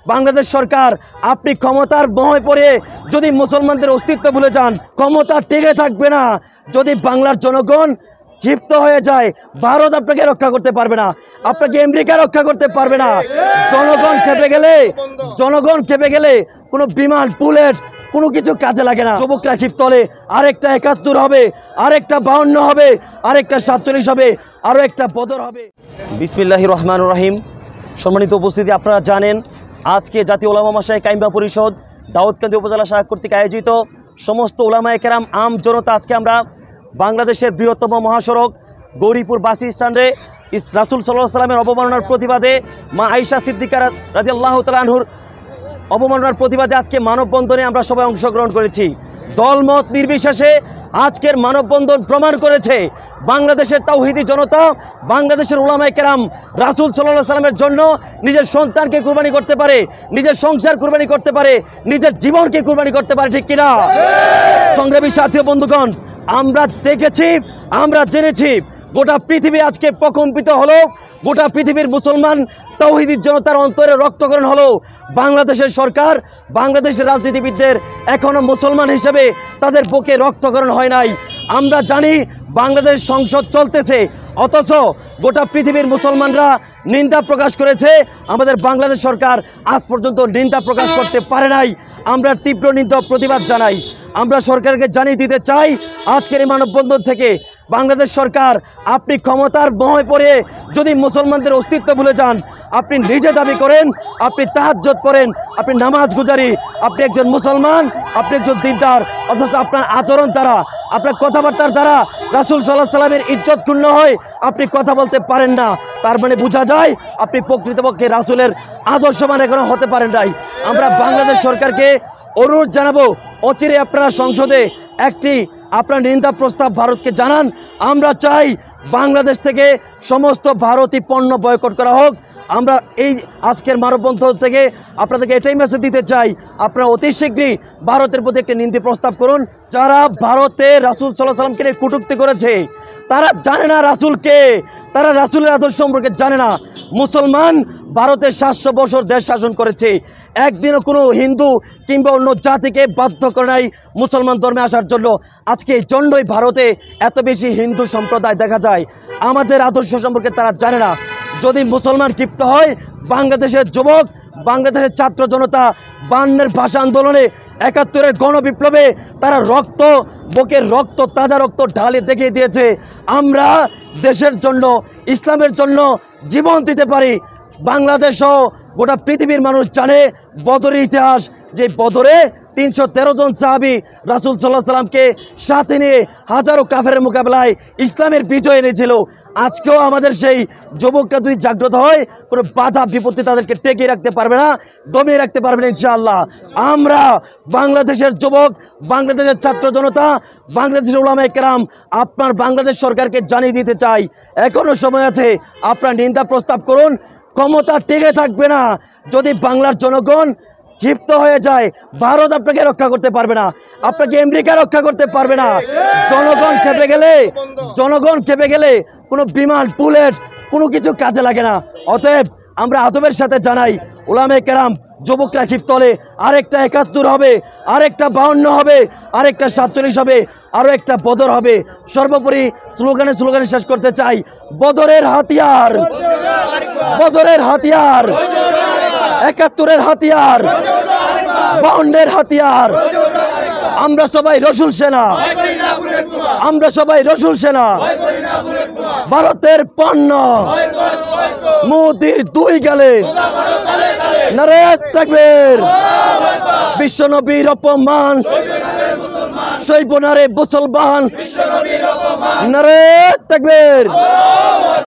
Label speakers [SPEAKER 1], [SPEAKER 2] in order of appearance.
[SPEAKER 1] বাংলাদেশ সরকার আপনি ক্ষমতার মোহে পড়ে যদি মুসলমানদের অস্তিত্ব ভুলে যান, ক্ষমতা টিকে থাকবে না। যদি বাংলার জনগণ ক্ষিপ্ত হয়ে যায়, ভারত আপনাকে রক্ষা করতে পারবে না, আপনাকে আমেরিকা রক্ষা করতে পারবে না। জনগণ খেপে গেলে কোনো বিমান, বুলেট কোনো কিছু কাজে লাগে না। যুবকরা ক্ষিপ্ত হলে আরেকটা ৭১ হবে, আরেকটা ৫২ হবে, আরেকটা ৪৭ হবে, আরও একটা বদর হবে। বিসমিল্লাহির রহমানির রহিম। সম্মানিত উপস্থিতি, আপনারা জানেন আজকে জাতীয় ওলামা মাশায়েখ কাইমা পরিষদ দাউদকান্দি উপজেলা শাখা কর্তৃক আয়োজিত সমস্ত ওলামায়ে কেরাম আম জনতা আজকে আমরা বাংলাদেশের বৃহত্তম মহাসড়ক গৌরীপুর বাস স্ট্যান্ডে রাসূল সাল্লাল্লাহু আলাইহি সাল্লামের অবমাননার প্রতিবাদে মা আয়েশা সিদ্দিকা রাদিয়াল্লাহু তাআলা আনহুর অবমাননার প্রতিবাদে আজকে মানববন্ধনে আমরা সবাই অংশগ্রহণ করেছি। দলমত নির্বিশেষে আজকের মানববন্ধন প্রমাণ করেছে বাংলাদেশের তাওহীদি জনতা, বাংলাদেশের উলামায়ে কেরাম রাসূল সাল্লাল্লাহু আলাইহি সাল্লামের জন্য নিজের সন্তানকে কুরবানি করতে পারে, নিজের সংসার কুরবানি করতে পারে, নিজের জীবনকে কুরবানি করতে পারে, ঠিক কিনা? সংগ্রামী সাথী বন্ধুগণ, আমরা দেখেছি, আমরা জেনেছি, গোটা পৃথিবী আজকে প্রকম্পিত হলো, গোটা পৃথিবীর মুসলমান তাওহীদি জনতার অন্তরে রক্তকরণ হলো। বাংলাদেশের সরকার, বাংলাদেশের রাজনীতিবিদদের এখনও মুসলমান হিসেবে তাদের বুকে রক্তকরণ হয় নাই। আমরা জানি বাংলাদেশ সংসদ চলতেছে, অথচ গোটা পৃথিবীর মুসলমানরা নিন্দা প্রকাশ করেছে, আমাদের বাংলাদেশ সরকার আজ পর্যন্ত নিন্দা প্রকাশ করতে পারে নাই। আমরা তীব্র নিন্দা প্রতিবাদ জানাই। আমরা সরকারকে জানিয়ে দিতে চাই, আজকের এই মানববন্ধন থেকে বাংলাদেশ সরকার আপনি ক্ষমতার মোহে পড়ে যদি মুসলমানদের অস্তিত্ব ভুলে যান, আপনি নিজে দাবি করেন আপনি তাহাজ্জুদ পড়েন, আপনি নামাজ গুজারি, আপনি একজন মুসলমান, আপনি একজন দিনদার, অথচ আপনার আচরণ দ্বারা, আপনার কথাবার্তার দ্বারা রাসূল সাল্লাল্লাহু আলাইহি সাল্লামের ইজ্জত ক্ষুণ্ণ হয়, আপনি কথা বলতে পারেন না। তার মানে বোঝা যায় আপনি প্রকৃতপক্ষে রাসূলের আদর্শবান এখনো হতে পারেন নাই। আমরা বাংলাদেশ সরকারকে অনুরোধ জানাবো, অচিরে আপনারা সংসদে একটি আপনার নিন্দা প্রস্তাব ভারতকে জানান। আমরা চাই বাংলাদেশ থেকে সমস্ত ভারতীয় পণ্য বয়কট করা হোক। আমরা এই আজকের মানববন্ধন থেকে আপনাদেরকে এটাই মেসেজ দিতে চাই, আপনারা অতি শীঘ্রই ভারতের প্রতি একটি নিন্দা প্রস্তাব করুন। যারা ভারতে রাসূল সাল্লাল্লাহু আলাইহি সাল্লামকে নিয়ে কটূক্তি করেছে, তারা জানে না রাসূলকে, তারা রাসূলের আদর্শ সম্পর্কে জানে না। মুসলমান ভারতে ৭০০ বছর দেশ শাসন করেছে, একদিনও কোনো হিন্দু কিংবা অন্য জাতিকে বাধ্য করে নাই মুসলমান ধর্মে আসার জন্য। আজকে এই জন্যই ভারতে এত বেশি হিন্দু সম্প্রদায় দেখা যায়। আমাদের আদর্শ সম্পর্কে তারা জানে না। যদি মুসলমান ক্ষিপ্ত হয়, বাংলাদেশের যুবক, বাংলাদেশের ছাত্র জনতা ৫২-এর ভাষা আন্দোলনে, ৭১-এর গণবিপ্লবে তারা রক্ত, বুকের রক্ত, তাজা রক্ত ঢালে দেখিয়ে দিয়েছে আমরা দেশের জন্য, ইসলামের জন্য জীবন দিতে পারি। বাংলাদেশ সহ গোটা পৃথিবীর মানুষ জানে বদরের ইতিহাস, যে বদরে ৩১৩ জন সাহাবী রাসূল সাল্লাল্লাহু আলাইহি সাল্লামকে সাথে নিয়ে হাজারো কাফেরের মোকাবেলায় ইসলামের বিজয় এনেছিল। আজকেও আমাদের সেই যুবকরা যদি জাগ্রত হয়, কোনো বাধা বিপত্তি তাদেরকে টেকিয়ে রাখতে পারবে না, দমিয়ে রাখতে পারবে না ইনশাআল্লাহ। আমরা বাংলাদেশের যুবক, বাংলাদেশের ছাত্র জনতা, বাংলাদেশের উলামায়ে কেরাম আপনার বাংলাদেশ সরকারকে জানিয়ে দিতে চাই, এখনও সময় আছে, আপনার নিন্দা প্রস্তাব করুন। ক্ষমতা টিকে থাকবে না। যদি বাংলার জনগণ ক্ষিপ্ত হয়ে যায়, ভারত আপনাকে রক্ষা করতে পারবে না, আপনাকে আমেরিকা রক্ষা করতে পারবে না। জনগণ খেপে গেলে কোনো বিমান, বুলেট কোনো কিছু কাজে লাগে না। অতএব আমরা আদবের সাথে জানাই, উলামায়ে কেরাম যুবকরা ক্ষিপ্ত হলে আরেকটা ৭১ হবে, আরেকটা ৫২ হবে, আরেকটা ৪৭ হবে, আরও একটা বদর হবে। সর্বোপরি স্লোগানে শেষ করতে চাই, বদরের হাতিয়ার, বদরের হাতিয়ার, ৭১-এর হাতিয়ার, ৫২-এর হাতিয়ার। আমরা সবাই রসুল সেনা, আমরা সবাই রসুল সেনা। ভারতের পণ্য মোদির ২ গালে নারে তাকবীর। বিশ্বনবীর অপমান সইব না রে মুসলমান, নারে তাকবীর।